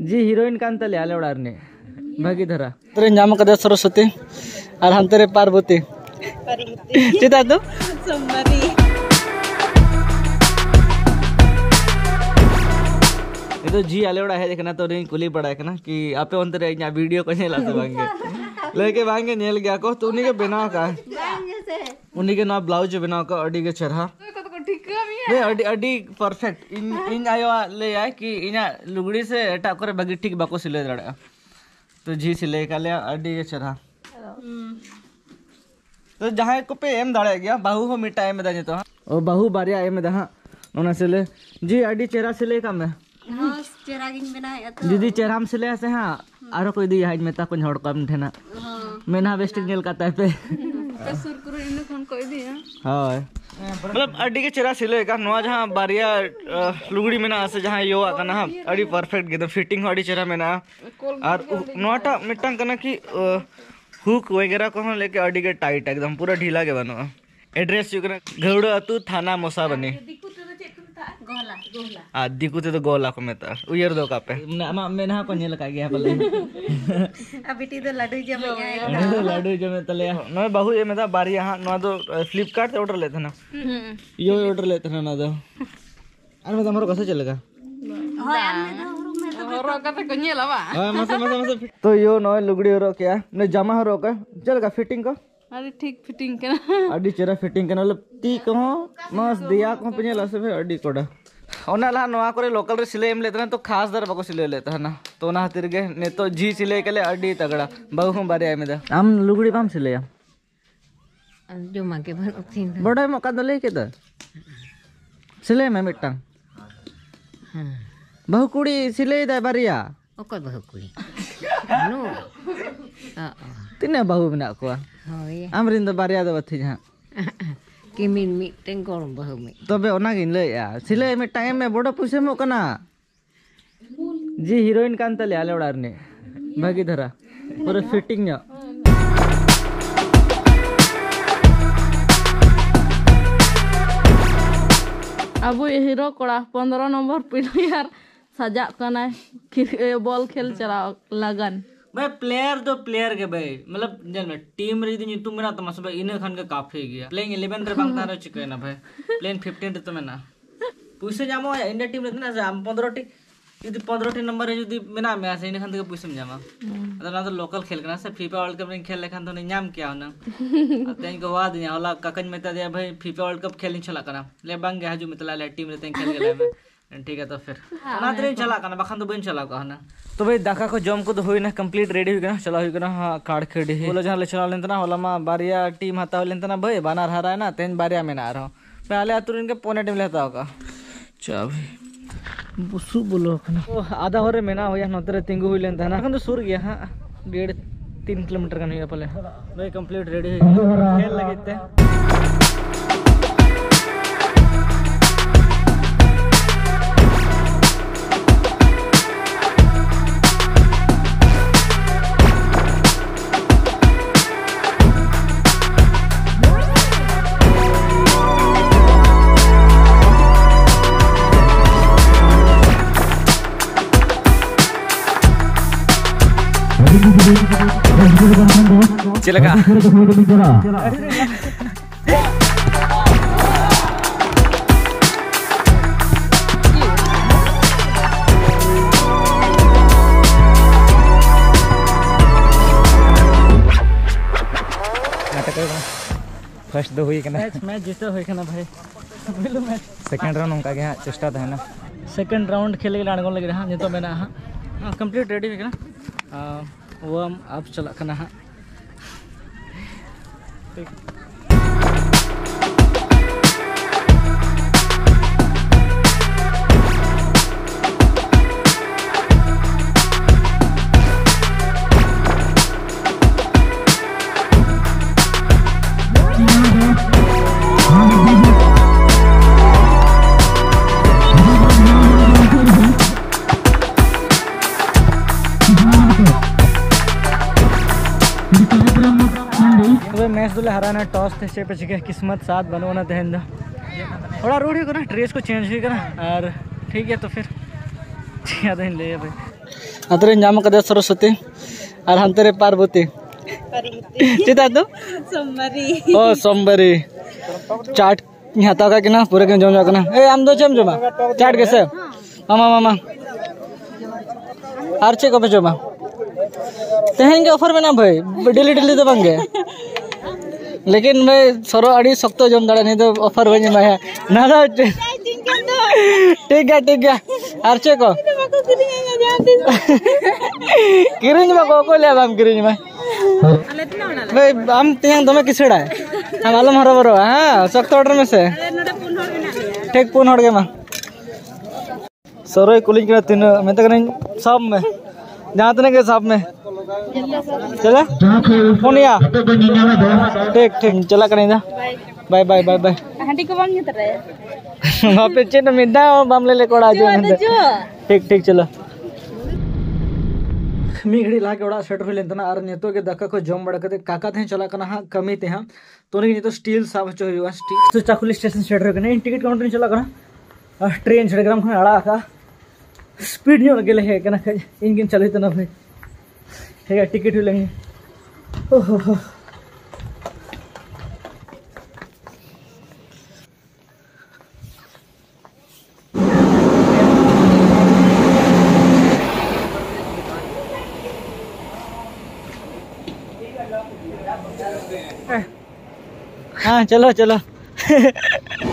जी heroine कान तले आले ओडार ने भागी धरा तोरे नाम कदा सरस्वती और हम तेरे पार्वती चिता तो सोमवारी ये तो जी आले ओडा है देखना तो नहीं कुली पड़ा है ना कि आपे अंतर है वीडियो को नेला से बांगे लेके बांगे नेल गया को तो उन्हीं के बनाओ का उन्हीं के ना ब्लाउज बनाओ का अडी के चरहा वे अडी परफेक्ट इन आयो ले आए कि इना लुगड़ी से एटा करे बगी ठीक बाको सिले दड़ा तो जी सिले का ले अडी के चरहा तो जहां को पे एम दाड़े गया बाहू हो मिटा एम दाने तो ओ बाहू बारिया एम दहा ओना सिले जी अडी चेहरा सिले का मैं हां चेहरा गिन बनाया तो दीदी चेहराम सिले से हां आरो कोई दी हाइट में ता कोन हड़ कम ठेना मेना वेस्टिंग गेल का तापे पे सुर करो इन कोन कोई दी हां मतलब अडी के चेहरा सिले का नवा जहां बारिया लुगड़ी में ना से जहां यो आकना अडी परफेक्ट एकदम फिटिंग अडी चेहरा में ना और नोटा मिटंग कना की हुक वगैरह को लेके अडी के टाइट एकदम पूरा ढीला के बनो एड्रेस युकना घौड़ अतु थाना मोसा बने गोला गोला आ दिकुते तो गोला को मेता उयर दो कापे ना मेना को नेल का गया पले अबिटी तो लड्डू जमे गया लड्डू जमे तले न बहु ये मेता बारी यहां न तो फ्लिपकार्ट से ऑर्डर लेते ना यो ऑर्डर लेते ना तो अरे मैं हमरो कैसे चलेगा हरो का तो कन्या लवा हां मसे तो यो न लुगड़ी हरो क्या ने जामा हरो का चलेगा फिटिंग का अरे ठीक फिटिंग के अडी चेरा फिटिंग के मतलब ती को मस दिया को पे लसे भे अडी कोडा ओना ला नवा करे लोकल रे सिले एम लेते ना तो खास दर बको सिले लेता है ना तो ना हतिर गे ने तो जी सिले के ले अडी तगड़ा बहु हम बारे में दा हम लुगड़ी पाम सिले जो माके बन उथिन बड़ा मौका दले के दा सिले में मिटा बहु कुड़ी सिले दा बारिया ओकर बहु कुड़ी नो तिने बहु बना को होय आमरिन द बारिया द बथि जहां किमिन मिटें गोरम बहु में तबे ओना गिन ले या सिले में टाइम में बड़ा पैसे मो कना जी हीरोइन कान तले आले ओडार ने भागी धरा पूरा फिटिंग nya अब ये हीरो कोड़ा 15 नंबर प्लेयर सजा कना बॉल खेल चला लगन भाई प्लेयर तो प्लेयर के भाई मतलब जन में टीम रे दी तुम मेरा तो मस भाई इने खान के काफी गया प्लेइंग 11 रे बांगता रे चिके ना भाई प्लेइंग 15 रे तो में ना पुइसे जामो इंडिया टीम रे ना जाम 15 टी यदि 15 टी नंबर रे यदि मेना में आसे इने खान के पुइसे में जामा अदर ना तो लोकल खेल करना से फीफा वर्ल्ड कप रे खेल लेखान तो नाम क्या होना अतेन को वाद ने होला ककन में ता दे भाई फीफा वर्ल्ड कप खेलिन चला कना ले बांग गे हजू मितला ले टीम रे तेन खेल गेला में ठीक है तो फिर ना तेरे चला कना बखान तो बन चला कहना तो भाई दाका को जम को तो होई ना कंप्लीट रेडी हो गना चला हो गना हां कार्ड खेडी है बोलो जहां ले चला लेंतना होला मा बारिया टीम हता लेंतना भाई बानार हरा है ना तेन बारिया में ना रहो पहले आतुरिन के पोने टीम लेता होगा चा भाई बुसु बोलो कना तो आधा होरे में ना होया नतरे तिंगु होई लेंता ना तो सुर गया हां 1.5-3 किलोमीटर का नहीं पले भाई कंप्लीट रेडी है खेल लगते चिलका फर्स्ट दो हुई कना मैच जीतो हुई कना भाई बोलो मैच सेकंड राउंड उनका के चेष्टा था ना सेकंड राउंड खेले के अड़गोन लगे हां तो मेना हां कंप्लीट रेडी हो गया वो हम आप चला कना हां ठीक मैच दुले हराना टॉस थे से पे किस्मत साथ बनवाना तहन थोड़ा रूढ़ ही करना ड्रेस को चेंज ही करना और ठीक है तो फिर ले भाई अतरे नाम कदे सरस्वती और हंतरे पार्वती चिता तो सोमवारी ओ सोमवारी चाट हाता का किना पूरे के जम जाकना ए आम दो चम जमा चाट कैसे मामा मामा आरचे को पे जमा तेहन के ऑफर में ना भाई डेली डेली तो बंगे लेकिन मैं सरो अड़ी सख्तो जम दाड़ा नहीं तो ऑफर बनी मैं ना ना ठीक है आरचे को किरिंज में को ले हम किरिंज में भाई हम तियांग तुम्हें किसड़ा है हम आलम हरो बरो हां सख्त ऑर्डर में से ठीक पुन हड़ के मा सरो कुलिंग के तीन मैं तो करें सब में जहां तने के सब में चला पुनिया ठीक चला करें जा बाय बाय बाय बाय हांडी को बांग तरे वापे चेन मिदा बाम ले कोड़ा जो ठीक चलो मी घड़ी ला के ओड़ा सेटर हो लेंतना और नेतो के दक्का को जम बड़ा कते काका थे चला कना हां कमी ते हां तो नहीं तो स्टील साफ चो हुआ स्टील तो चाकुली स्टेशन सेटर कने टिकट काउंटर चला कना ट्रेन झड़ग्राम खन अड़ा का स्पीड नहीं गेले है कना इंगिन चले तना भाई ठीक है टिकट हो लेंगे ओहो हाँ चलो